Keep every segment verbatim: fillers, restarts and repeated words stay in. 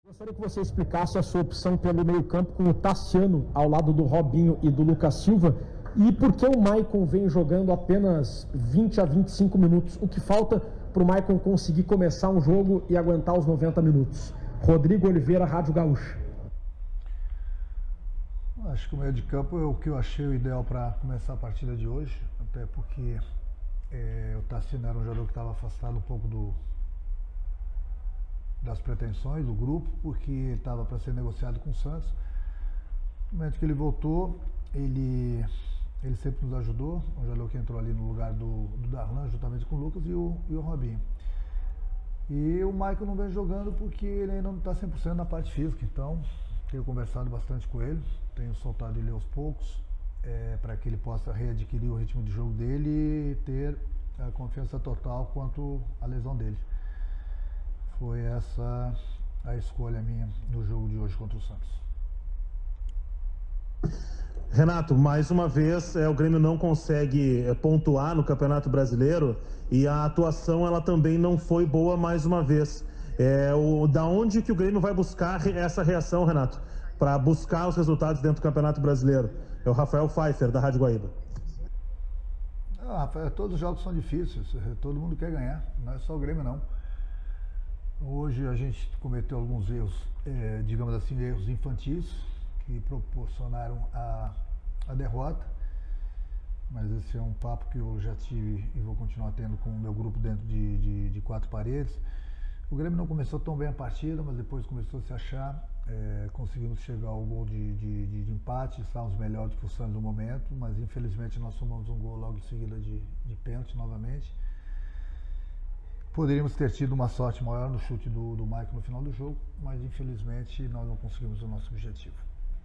Gostaria que você explicasse a sua opção pelo meio-campo com o Tassiano ao lado do Robinho e do Lucas Silva e por que o Maicon vem jogando apenas vinte a vinte e cinco minutos. O que falta para o Maicon conseguir começar um jogo e aguentar os noventa minutos? Rodrigo Oliveira, Rádio Gaúcha. Acho que o meio de campo é o que eu achei o ideal para começar a partida de hoje, até porque é, o Tassiano era um jogador que estava afastado um pouco do, das pretensões do grupo, porque estava para ser negociado com o Santos. No momento que ele voltou, ele, ele sempre nos ajudou, um jogador que entrou ali no lugar do, do Darlan, juntamente com o Lucas e o, e o Robinho. E o Maicon não vem jogando porque ele ainda não está cem por cento na parte física, então tenho conversado bastante com ele, tenho soltado ele aos poucos, é, para que ele possa readquirir o ritmo de jogo dele e ter a confiança total quanto à lesão dele. Foi essa a escolha minha no jogo de hoje contra o Santos. Renato, mais uma vez é, o Grêmio não consegue é, pontuar no Campeonato Brasileiro e a atuação ela também não foi boa mais uma vez. É, o, da onde que o Grêmio vai buscar essa reação, Renato, para buscar os resultados dentro do Campeonato Brasileiro? É o Rafael Pfeiffer, da Rádio Guaíba. Não, Rafael, todos os jogos são difíceis, todo mundo quer ganhar, não é só o Grêmio não. Hoje a gente cometeu alguns erros, é, digamos assim, erros infantis, que proporcionaram a, a derrota, mas esse é um papo que eu já tive e vou continuar tendo com o meu grupo dentro de, de, de quatro paredes. O Grêmio não começou tão bem a partida, mas depois começou a se achar, é, conseguimos chegar ao gol de, de, de, de empate, estávamos melhor do que o Santos no momento, mas infelizmente nós tomamos um gol logo em seguida de, de pênalti novamente. Poderíamos ter tido uma sorte maior no chute do, do Maicon no final do jogo, mas infelizmente nós não conseguimos o nosso objetivo.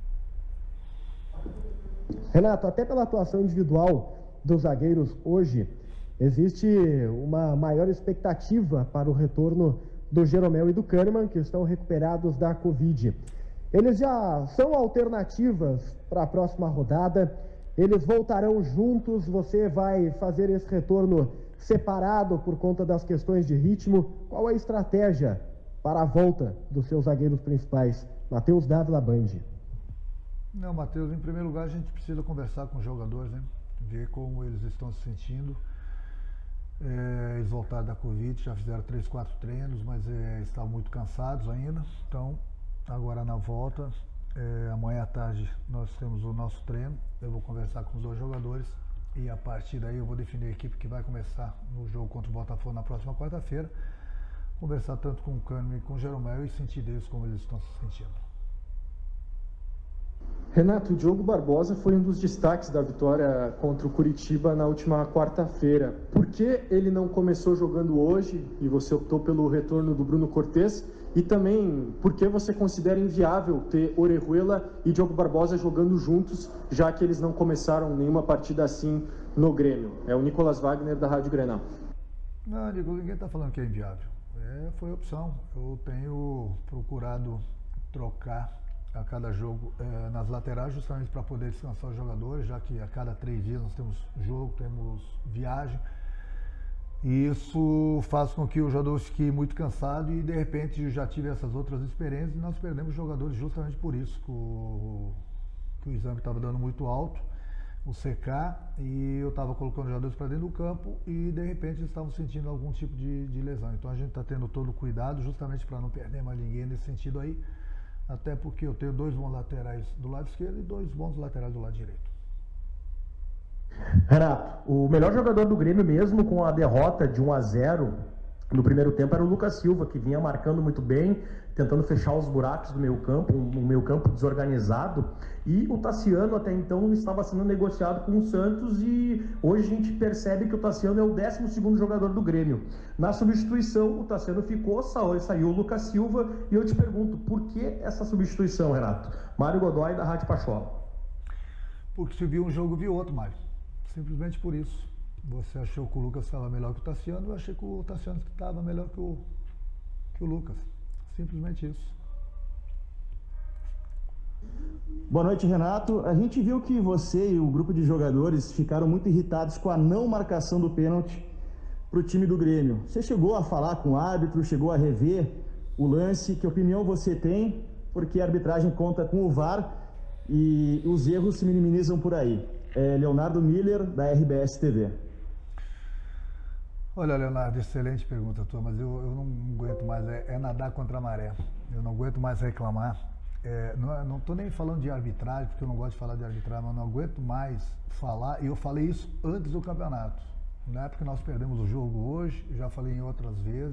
Renato, até pela atuação individual dos zagueiros hoje, existe uma maior expectativa para o retorno do Jeromel e do Kahneman, que estão recuperados da Covid. Eles já são alternativas para a próxima rodada, eles voltarão juntos, você vai fazer esse retorno separado por conta das questões de ritmo. Qual a estratégia para a volta dos seus zagueiros principais? Matheus Dávila, Band. Não, Matheus, em primeiro lugar a gente precisa conversar com os jogadores, né? Ver como eles estão se sentindo. É, eles voltaram da Covid, já fizeram três, quatro treinos, mas é, estavam muito cansados ainda. Então, agora na volta, é, amanhã à tarde nós temos o nosso treino. Eu vou conversar com os dois jogadores e a partir daí eu vou definir a equipe que vai começar no jogo contra o Botafogo na próxima quarta-feira. Conversar tanto com o Kahneman e com o Jeromel e sentir deles como eles estão se sentindo. Renato, o Diogo Barbosa foi um dos destaques da vitória contra o Curitiba na última quarta-feira. Por que ele não começou jogando hoje e você optou pelo retorno do Bruno Cortes? E também, por que você considera inviável ter Orejuela e Diogo Barbosa jogando juntos, já que eles não começaram nenhuma partida assim no Grêmio? É o Nicolas Wagner, da Rádio Grenal. Não, Nicolas, ninguém está falando que é inviável. É, foi opção. Eu tenho procurado trocar a cada jogo é, nas laterais, justamente para poder descansar os jogadores, já que a cada três dias nós temos jogo, temos viagem, e isso faz com que o jogador fique muito cansado e de repente eu já tive essas outras experiências e nós perdemos jogadores justamente por isso, que o, que o exame estava dando muito alto, o C K, e eu estava colocando os jogadores para dentro do campo e de repente eles estavam sentindo algum tipo de, de lesão, então a gente está tendo todo o cuidado justamente para não perder mais ninguém nesse sentido aí. Até porque eu tenho dois bons laterais do lado esquerdo e dois bons laterais do lado direito. Renato, o melhor jogador do Grêmio mesmo com a derrota de um a zero no primeiro tempo era o Lucas Silva, que vinha marcando muito bem, tentando fechar os buracos do meio campo, um meio campo desorganizado, e o Tassiano até então estava sendo negociado com o Santos e hoje a gente percebe que o Tassiano é o décimo segundo jogador do Grêmio. Na substituição, o Tassiano ficou, saiu o Lucas Silva, e eu te pergunto, por que essa substituição, Renato? Mário Godoy, da Rádio Pachola. Porque se viu um jogo, viu outro, Mário. Simplesmente por isso. Você achou que o Lucas estava melhor que o Tassiano, eu achei que o Tassiano estava melhor que o, que o Lucas. Simplesmente isso. Boa noite, Renato. A gente viu que você e o grupo de jogadores ficaram muito irritados com a não marcação do pênalti para o time do Grêmio. Você chegou a falar com o árbitro, chegou a rever o lance, que opinião você tem, porque a arbitragem conta com o V A R e os erros se minimizam por aí. É Leonardo Miller, da R B S T V. Olha, Leonardo, excelente pergunta tua, mas eu, eu não aguento mais, é, é nadar contra a maré. Eu não aguento mais reclamar. É, não estou nem falando de arbitragem, porque eu não gosto de falar de arbitragem, mas não aguento mais falar, e eu falei isso antes do campeonato. Na época que nós perdemos o jogo hoje, já falei em outras vezes,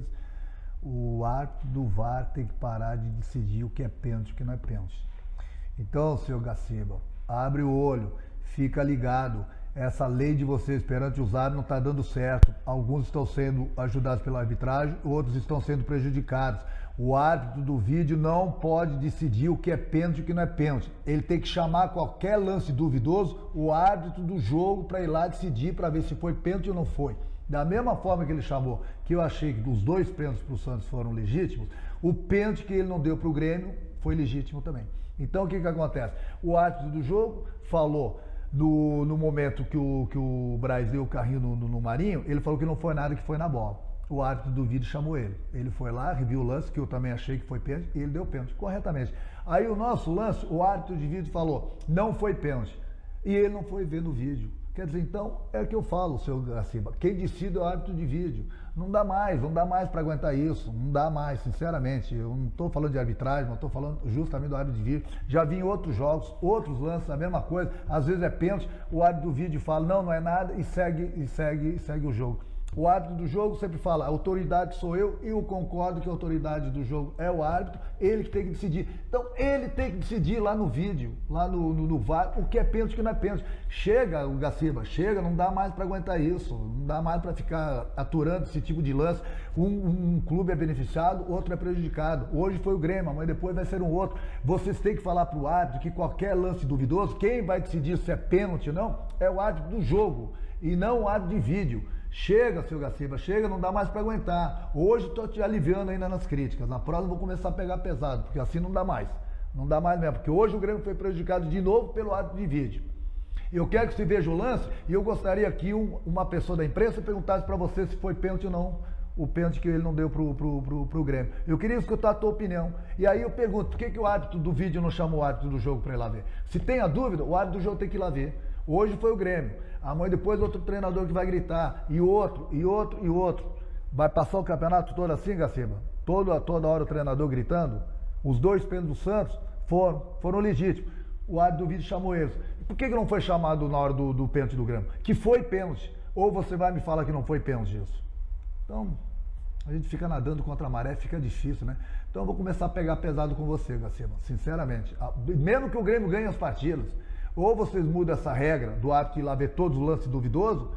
o árbitro do V A R tem que parar de decidir o que é pênalti e o que não é pênalti. Então, senhor Gaciba, abre o olho, fica ligado. Essa lei de vocês perante os árbitros não está dando certo. Alguns estão sendo ajudados pela arbitragem, outros estão sendo prejudicados. O árbitro do vídeo não pode decidir o que é pênalti e o que não é pênalti. Ele tem que chamar qualquer lance duvidoso, o árbitro do jogo, para ir lá decidir, para ver se foi pênalti ou não foi. Da mesma forma que ele chamou, que eu achei que os dois pênaltis para o Santos foram legítimos, o pênalti que ele não deu para o Grêmio foi legítimo também. Então o que, que acontece? O árbitro do jogo falou... No, no momento que o, que o Braz deu o carrinho no, no, no Marinho, ele falou que não foi nada, que foi na bola. O árbitro do vídeo chamou ele. Ele foi lá, reviu o lance, que eu também achei que foi pênalti, e ele deu pênalti, corretamente. Aí o nosso lance, o árbitro de vídeo falou, não foi pênalti. E ele não foi ver no vídeo. Quer dizer, então, é o que eu falo, seu Gaciba, quem decide é o árbitro de vídeo. Não dá mais, não dá mais para aguentar isso, não dá mais, sinceramente. Eu não estou falando de arbitragem, mas estou falando justamente do árbitro de vídeo. Já vi em outros jogos, outros lances, a mesma coisa. Às vezes é pênalti, o árbitro do vídeo fala, não, não é nada, e segue, e segue, e segue o jogo. O árbitro do jogo sempre fala, a autoridade sou eu, e eu concordo que a autoridade do jogo é o árbitro, ele que tem que decidir. Então, ele tem que decidir lá no vídeo, lá no, no, no V A R, o que é pênalti e o que não é pênalti. Chega, o Gaciba, chega, não dá mais para aguentar isso, não dá mais para ficar aturando esse tipo de lance. Um, um, um clube é beneficiado, outro é prejudicado. Hoje foi o Grêmio, mas depois vai ser um outro. Vocês têm que falar para o árbitro que qualquer lance duvidoso, quem vai decidir se é pênalti ou não, é o árbitro do jogo, e não o árbitro de vídeo. Chega, seu Gaciba, chega, não dá mais para aguentar. Hoje estou te aliviando ainda nas críticas. Na próxima vou começar a pegar pesado, porque assim não dá mais. Não dá mais mesmo, porque hoje o Grêmio foi prejudicado de novo pelo árbitro de vídeo. Eu quero que você veja o lance e eu gostaria que um, uma pessoa da imprensa perguntasse para você se foi pênalti ou não, o pênalti que ele não deu pro, pro, pro, pro Grêmio. Eu queria escutar a tua opinião. E aí eu pergunto, por que, que o árbitro do vídeo não chamou o árbitro do jogo para ir lá ver? Se tem a dúvida, o árbitro do jogo tem que ir lá ver. Hoje foi o Grêmio. Amanhã depois outro treinador que vai gritar. E outro, e outro, e outro. Vai passar o campeonato todo assim, Gaciba? Toda, toda hora o treinador gritando. Os dois pênaltis do Santos foram, foram legítimos. O árbitro do vídeo chamou eles. Por que, que não foi chamado na hora do, do pênalti do Grêmio? Que foi pênalti. Ou você vai me falar que não foi pênalti isso? Então, a gente fica nadando contra a maré, fica difícil, né? Então eu vou começar a pegar pesado com você, Gaciba. Sinceramente. Mesmo que o Grêmio ganhe as partidas. Ou vocês mudam essa regra do árbitro ir lá ver todos os lances duvidosos,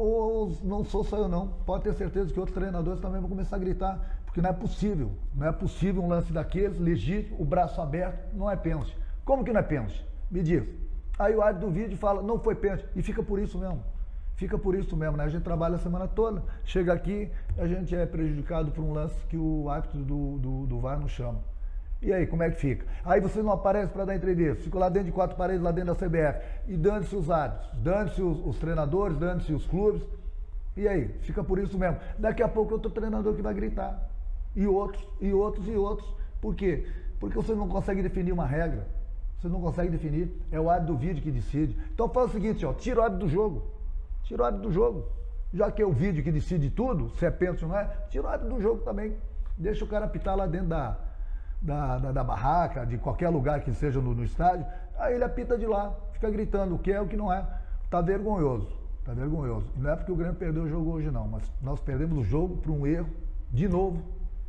ou não sou só eu não. Pode ter certeza que outros treinadores também vão começar a gritar, porque não é possível. Não é possível um lance daqueles, legítimo, o braço aberto, não é pênalti. Como que não é pênalti? Me diz. Aí o árbitro do vídeo fala, não foi pênalti, e fica por isso mesmo. Fica por isso mesmo, né? A gente trabalha a semana toda, chega aqui, a gente é prejudicado por um lance que o árbitro do, do, do V A R não chama. E aí, como é que fica? Aí vocês não aparecem para dar entrevista, ficam lá dentro de quatro paredes, lá dentro da C B F. E dane-se os árbitros, dane-se os, os treinadores, dane-se os clubes. E aí, fica por isso mesmo. Daqui a pouco outro treinador que vai gritar. E outros, e outros, e outros. Por quê? Porque vocês não conseguem definir uma regra. Vocês não conseguem definir. É o árbitro do vídeo que decide. Então faz o seguinte, ó, tira o árbitro do jogo. Tira o árbitro do jogo. Já que é o vídeo que decide tudo, se é pênalti ou não é, tira o árbitro do jogo também. Deixa o cara apitar lá dentro da... Da, da, da barraca, de qualquer lugar que seja no, no estádio, aí ele apita de lá, fica gritando o que é o que não é. Tá vergonhoso, tá vergonhoso. E não é porque o Grêmio perdeu o jogo hoje não, mas nós perdemos o jogo por um erro, de novo,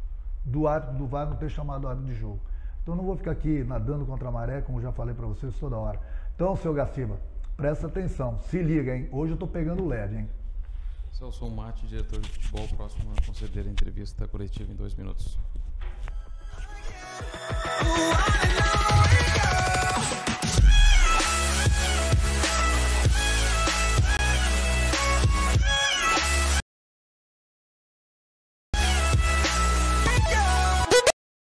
do árbitro do V A R não ter chamado o árbitro de jogo. Então não vou ficar aqui nadando contra a maré, como já falei para vocês toda hora. Então, seu Gaciba, presta atenção, se liga, hein? Hoje eu tô pegando leve, hein? Celso Mate, diretor de futebol, próximo a conceder a entrevista coletiva em dois minutos. Ooh,